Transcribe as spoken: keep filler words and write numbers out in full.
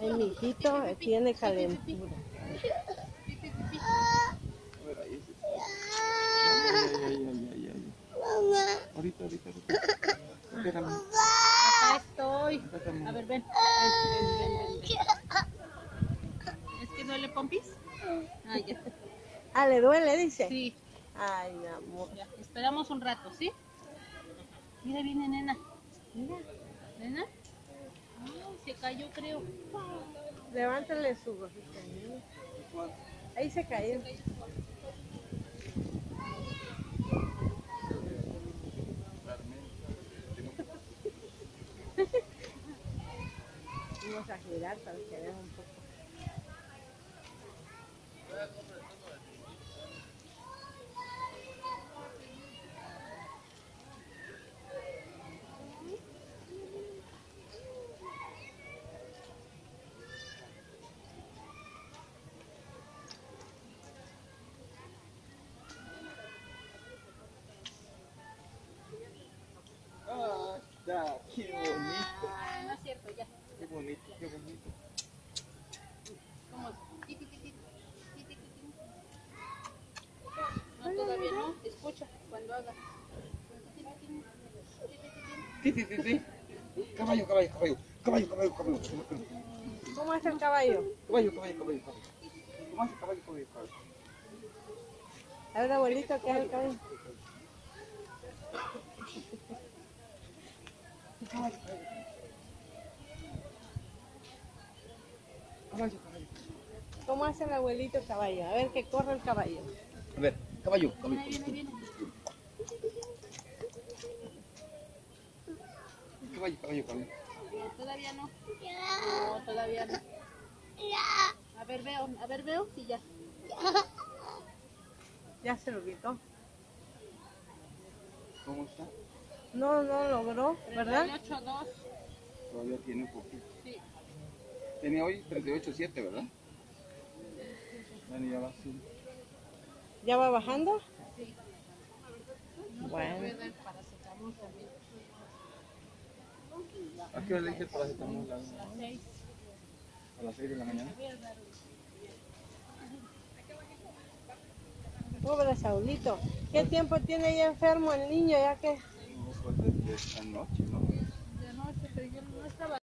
El mijito tiene calentura. A ver, ahí sí. Ay, ay, ay, ay, ay. Ahorita, ahorita, ahorita. Espérame. Acá estoy. A ver, ven. Ven, ven, ven, ven. ¿Es que duele, pompis? Ah, ya. Ah, ¿le duele, dice? Sí. Ay, mi amor. Ya. Esperamos un rato, ¿sí? Mira, viene nena. Mira. ¿Nena? Ay, se cayó, creo. Levántale su gorrita. Ahí se cayó. Vamos a girar para que vean un poco. Ah, está, qué bonito. Ah, no es cierto, ya. Qué bonito, qué bonito. ¿Cómo es? Ti, ti, ti, ti. Ti, ti, ti, ti. No, todavía no. Escucha cuando haga. Sí, sí, sí, sí. Caballo, caballo, caballo. Caballo, caballo, caballo. ¿Cómo es el caballo? Caballo, caballo, caballo, caballo. ¿Cómo hace caballo, caballo, caballo? A ver, abuelito, ¿qué es el caballo? Caballo, caballo. Caballo, caballo. ¿Cómo hace el abuelito caballo? A ver, que corre el caballo. A ver, caballo, caballo. Viene, viene, viene. Caballo, caballo, caballo. No, todavía no. No, todavía no. A ver, veo, a ver, veo si ya. Ya se lo quitó. ¿Cómo está? No, no logró, ¿verdad? treinta y ocho dos. Todavía tiene un poquito. Sí. Tenía hoy treinta y ocho siete, ¿verdad? Bueno, ya va así. ¿Ya va bajando? Sí. No Bueno. se puede dar paracetamol también. ¿A qué hora le dije el paracetamol? A las seis. A las seis de la mañana. Pobre Saulito. ¿Qué tiempo tiene ya enfermo el niño? Ya que No, pues desde esta noche, ¿no? De noche, pero yo no estaba.